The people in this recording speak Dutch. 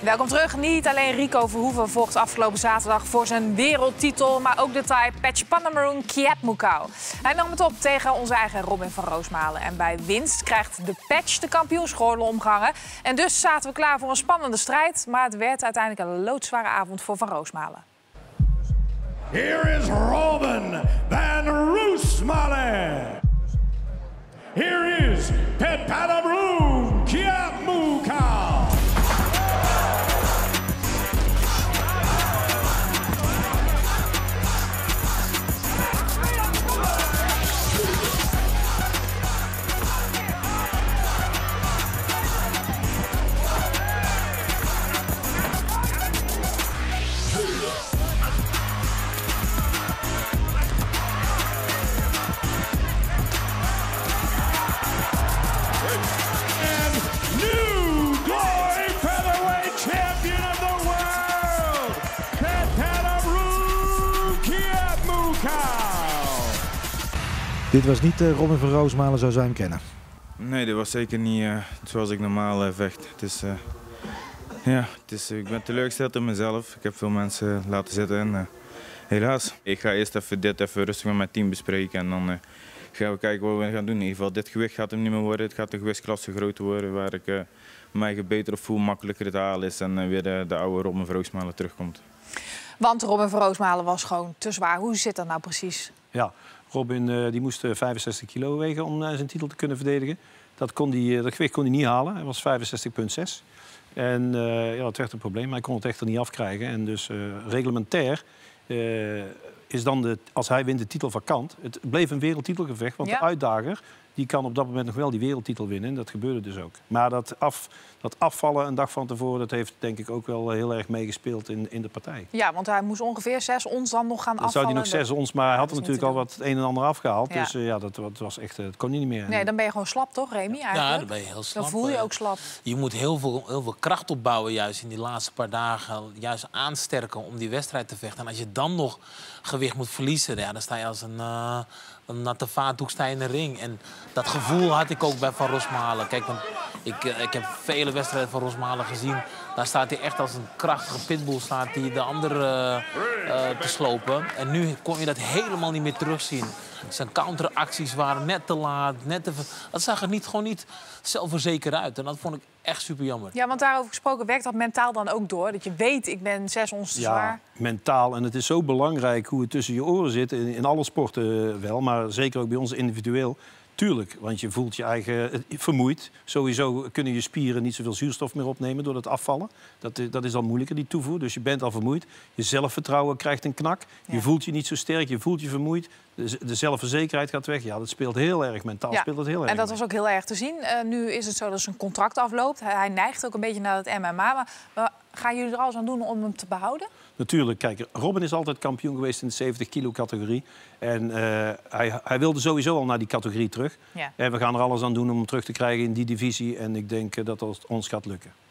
Welkom terug. Niet alleen Rico Verhoeven vocht afgelopen zaterdag voor zijn wereldtitel, maar ook de Thai Patchpanamarun Kiatmukau. Hij nam het op tegen onze eigen Robin van Roosmalen. En bij winst krijgt de Patch de kampioensgordel omgehangen. En dus zaten we klaar voor een spannende strijd, maar het werd uiteindelijk een loodzware avond voor Van Roosmalen. Here is Robin van Roosmalen. Here is Patchpanamarun Kiatmukau. Dit was niet Robin van Roosmalen zoals wij hem kennen. Nee, dit was zeker niet zoals ik normaal vecht. Ik ben teleurgesteld in mezelf. Ik heb veel mensen laten zitten en helaas. Ik ga eerst even rustig met mijn team bespreken en dan gaan we kijken wat we gaan doen. In ieder geval, dit gewicht gaat hem niet meer worden. Het gaat de gewichtsklasse groter worden waar ik mij beter voel, makkelijker te halen is en weer de oude Robin van Roosmalen terugkomt. Want Robin van Roosmalen was gewoon te zwaar. Hoe zit dat nou precies? Ja, Robin die moest 65 kilo wegen om zijn titel te kunnen verdedigen. Dat gewicht kon hij niet halen. Hij was 65,6. En het werd een probleem. Hij kon het echt er niet afkrijgen. En dus reglementair is dan als hij wint de titel vakant. Het bleef een wereldtitelgevecht, want de uitdager die kan op dat moment nog wel die wereldtitel winnen. En dat gebeurde dus ook. Maar dat afvallen een dag van tevoren, dat heeft denk ik ook wel heel erg meegespeeld in de partij. Ja, want hij moest ongeveer 6 ons dan nog gaan afvallen. Dan zou hij nog 6 ons, maar hij had er natuurlijk al wat het een en ander afgehaald. Ja. Dus dat was echt, het kon hij niet meer. Nee, dan ben je gewoon slap, toch, Remy? Eigenlijk? Ja, dan ben je heel slap. Dan voel je ook slap. Je moet heel veel kracht opbouwen juist in die laatste paar dagen. Juist aansterken om die wedstrijd te vechten. En als je dan nog gewicht moet verliezen, dan sta je als een natte vaatdoek sta je in de ring. En dat gevoel had ik ook bij Van Roosmalen. Kijk, want ik heb vele wedstrijden van Roosmalen gezien. Daar staat hij echt als een krachtige pitbull staat hij de andere te slopen. En nu kon je dat helemaal niet meer terugzien. Zijn counteracties waren net te laat, dat zag er gewoon niet zelfverzekerd uit. En dat vond ik echt super jammer. Ja, want daarover gesproken werkt dat mentaal dan ook door? Dat je weet, ik ben 6 ons te zwaar. Ja, mentaal. En het is zo belangrijk hoe het tussen je oren zit. In alle sporten wel, maar zeker ook bij ons individueel. Tuurlijk, want je voelt je eigen vermoeid. Sowieso kunnen je spieren niet zoveel zuurstof meer opnemen door het afvallen. Dat is al moeilijker, die toevoer. Dus je bent al vermoeid. Je zelfvertrouwen krijgt een knak. Ja. Je voelt je niet zo sterk, je voelt je vermoeid. De zelfverzekerheid gaat weg. Ja, dat speelt heel erg. Mentaal speelt het heel erg. En dat was ook heel erg te zien. Nu is het zo dat zijn contract afloopt. Hij neigt ook een beetje naar het MMA. Maar gaan jullie er alles aan doen om hem te behouden? Natuurlijk. Kijk, Robin is altijd kampioen geweest in de 70 kilo categorie. En hij wilde sowieso al naar die categorie terug. Ja. En we gaan er alles aan doen om hem terug te krijgen in die divisie. En ik denk dat het ons gaat lukken.